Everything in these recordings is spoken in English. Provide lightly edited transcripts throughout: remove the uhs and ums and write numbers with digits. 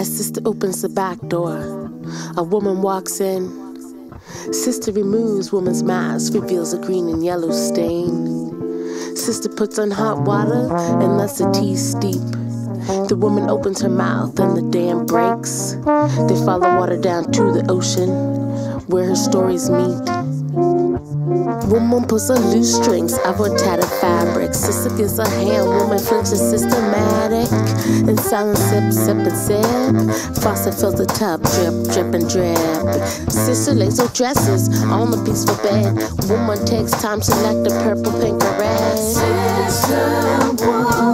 As sister opens the back door, a woman walks in. Sister removes woman's mask, reveals a green and yellow stain. Sister puts on hot water and lets the tea steep. The woman opens her mouth and the dam breaks. They follow water down to the ocean where her stories meet. Woman pulls on loose strings of her tattered fabric. Sister gives a hand, woman flinches systematic. In silence, sip, sip, and sip. Faucet fills the tub, drip, drip, and drip. Sister lays her dresses on the peaceful bed. Woman takes time to select the purple, pink, or red. Sister,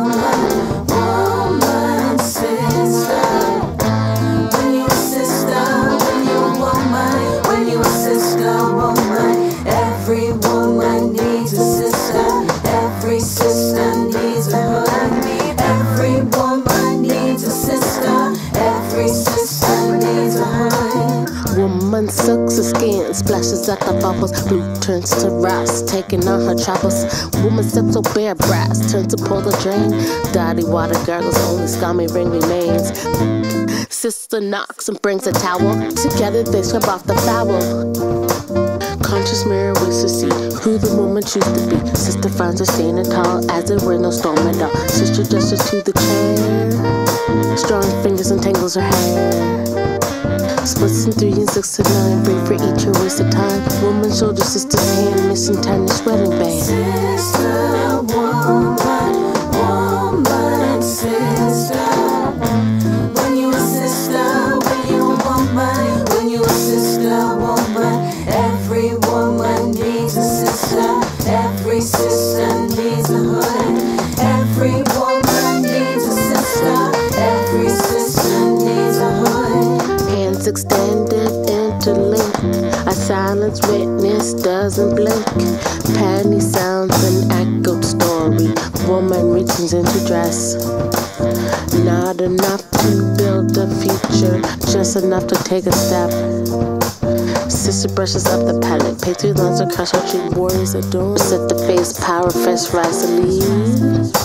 woman, sister. When you a sister, when you a woman, when you a sister, woman. Every woman needs a sister. Every sister needs a hood. Every woman needs a sister. Every sister needs a hood. Woman soaks her skin, splashes out the bubbles. Blue turns to rust, taking on her troubles. Woman steps so bare breast, turns to pull the drain. Dirty water gurgles, only scummy ring remains. Sister knocks and brings a towel. Together they scrub off the foul. Conscious mirror waits to see who the woman chooses to be. Sister finds her standing tall as there were no storm at all. Sister gestures to the chair, strong fingers untangles her hair. Splits in 3 and 6 to 9, break for each a waste of time. Woman shoulders sister's hand, missing tiny sweating band. Sister, woman, sister. When you a sister, when you a woman, when you a sister, woman. Every woman needs a sister. Every sister needs a hood. Every woman needs a sister. Every sister needs a hood. Hands extended, interlinked. A silence witness doesn't blink. Penny sounds an echoed story. Woman reaches into dress. Not enough to build a future, just enough to take a step. Sister brushes up the palette, pay 3 lines across her cheek. Warriors adorn, set the face, power, fresh, rise to lead.